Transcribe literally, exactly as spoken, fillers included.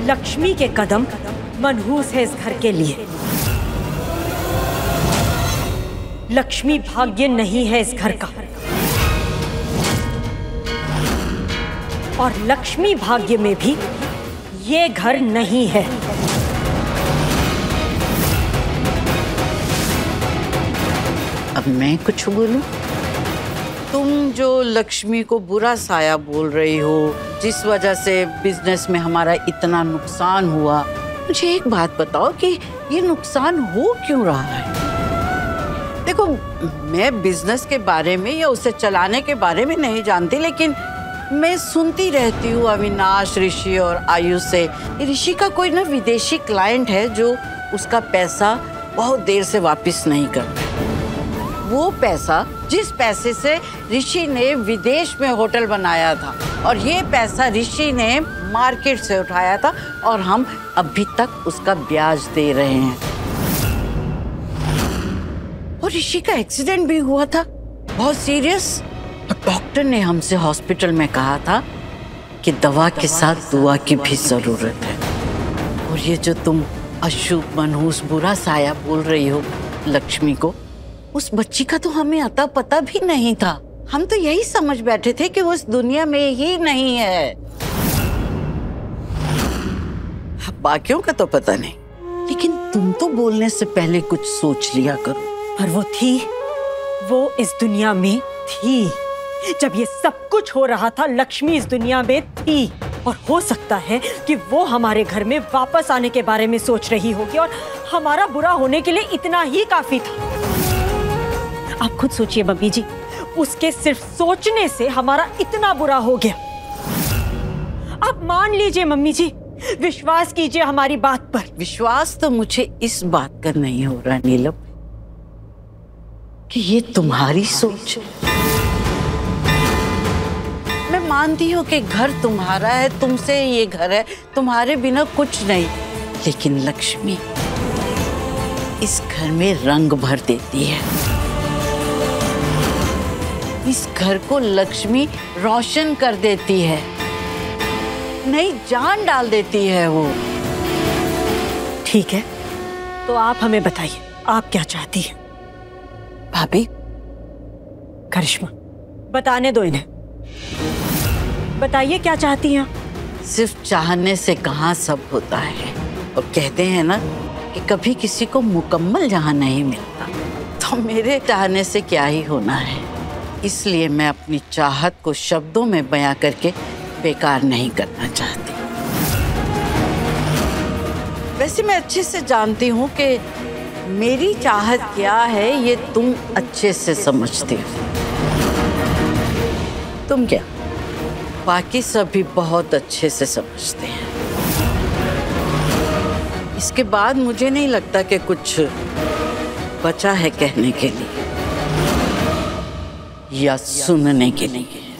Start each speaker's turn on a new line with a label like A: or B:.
A: लक्ष्मी के कदम मनहूस है इस घर के लिए। लक्ष्मी भाग्य नहीं है इस घर का, और लक्ष्मी भाग्य में भी ये घर नहीं है।
B: अब मैं कुछ बोलूं? तुम जो लक्ष्मी को बुरा साया बोल रही हो, जिस वजह से बिजनेस में हमारा इतना नुकसान हुआ, मुझे एक बात बताओ कि ये नुकसान हो क्यों रहा है? देखो, मैं बिजनेस के बारे में या उसे चलाने के बारे में नहीं जानती, लेकिन मैं सुनती रहती हूँ अविनाश, ऋषि और आयुष से। ऋषि का कोई ना विदेशी क्लाइंट है जो उसका पैसा बहुत देर से वापस नहीं करता। वो पैसा, जिस पैसे से ऋषि ने विदेश में होटल बनाया था, और ये पैसा ऋषि ने मार्केट से उठाया था, और हम अभी तक उसका ब्याज दे रहे हैं। और ऋषि का एक्सीडेंट भी हुआ था, बहुत सीरियस। और डॉक्टर ने हमसे हॉस्पिटल में कहा था कि दवा के साथ दुआ की भी जरूरत है। और ये जो तुम अशुभ, मनहूस, बुरा साया बोल रही हो लक्ष्मी को, उस बच्ची का तो हमें अता पता भी नहीं था। हम तो यही समझ बैठे थे कि वो इस दुनिया में ही नहीं है। बाकियों का तो पता नहीं, लेकिन तुम तो बोलने से पहले कुछ सोच लिया करो।
A: पर वो थी, वो इस दुनिया में थी। जब ये सब कुछ हो रहा था, लक्ष्मी इस दुनिया में थी। और हो सकता है कि वो हमारे घर में वापस आने के बारे में सोच रही होगी, और हमारा बुरा होने के लिए इतना ही काफी था। आप खुद सोचिए मम्मी जी, उसके सिर्फ सोचने से हमारा इतना बुरा हो गया। आप मान लीजिए मम्मी जी, विश्वास कीजिए हमारी बात पर।
B: विश्वास तो मुझे इस बात का नहीं हो रहा नीलम कि ये तुम्हारी सोच। मैं मानती हूँ कि घर तुम्हारा है, तुमसे ये घर है, तुम्हारे बिना कुछ नहीं। लेकिन लक्ष्मी इस घर में रंग भर देती है। इस घर को लक्ष्मी रोशन कर देती है, नई जान डाल देती है वो।
A: ठीक है, तो आप हमें बताइए, आप क्या चाहती हैं?
B: भाभी,
A: करिश्मा, बताने दो इन्हें। बताइए क्या चाहती हैं?
B: सिर्फ चाहने से कहाँ सब होता है। और कहते हैं ना कि कभी किसी को मुकम्मल जहाँ नहीं मिलता, तो मेरे चाहने से क्या ही होना है। इसलिए मैं अपनी चाहत को शब्दों में बयां करके बेकार नहीं करना चाहती। वैसे मैं अच्छे से जानती हूँ कि मेरी चाहत क्या है, ये तुम अच्छे से समझते हो। तुम क्या, बाकी सभी बहुत अच्छे से समझते हैं। इसके बाद मुझे नहीं लगता कि कुछ बचा है कहने के लिए या सुनने के लिए।